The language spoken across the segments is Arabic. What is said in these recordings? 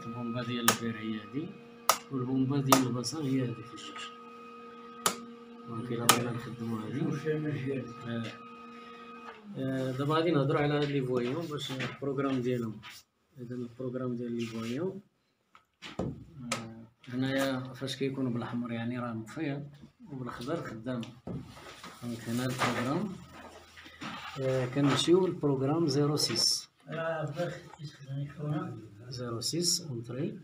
البومبا ديال البير هي هادي، والبومبا ديال البصل هي هادي في الجوج. دونك الا بغينا نخدمو هادي دابا غادي نهضرو على هاد لي فويون باش البروغرام ديالهم. اذا البروغرام ديال لي فويون هنايا فاش كيكون بالاحمر يعني راه مطفي، وبالخضر خدام. دونك هنا البروغرام كنمشيو للبروغرام 06 اونطري.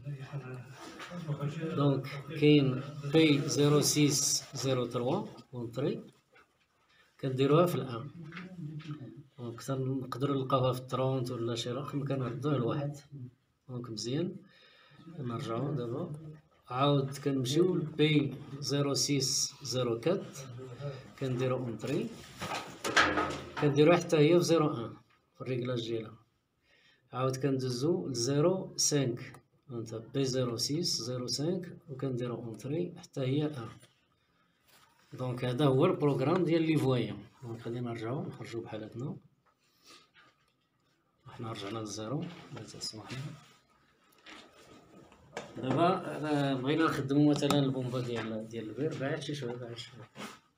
دونك كاين بي 0603 اونطري كنديروها في الان. دونك نقدروا نلقاوها في الترونت ولا شي رقم كنردوه لواحد. دونك مزيان نرجعو دابا عاود كنمشيو لبي 0604 كنديرو اونطري، كنديروها حتى هي في 01 في الريكلاج ديالها. عاود كندوزو ل 05 انت بي 0605 وكنديرو اونطري حتى هي 1. دونك هذا هو البروغرام ديال لي فويون. دونك غادي نرجعو نخرجو بحال هكذا. حنا رجعنا للزيرو لا تسمح لي. دابا بغينا نخدمو مثلا البومبا ديال البير. بعد شي شويه بعد شويه.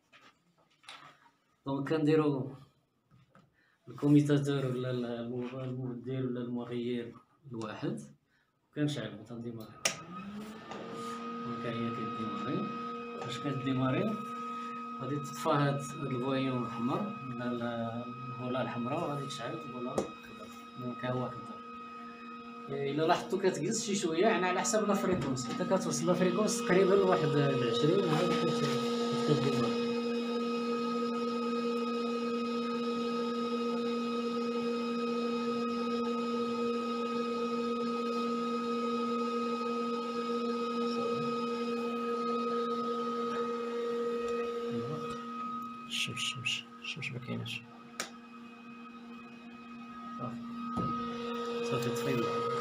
دونك كنديرو الكوميتاتور ولا المبدل ولا المغير الواحد وكنشعلو تنديماري. دونك هي كديماري. فاش كديماري غادي تطفى هاد الفويون الاحمر ولا البوله الحمراء وغادي تشعل البوله الخضراء. دونك ها هو كدا. الا لاحظتو كتجلس شي شويه يعني على حسب لا فريكونس. حتى كتوصل لا فريكونس تقريبا لواحد 20 عاد كديماري. الشمس مكايناش. صافي طفينا.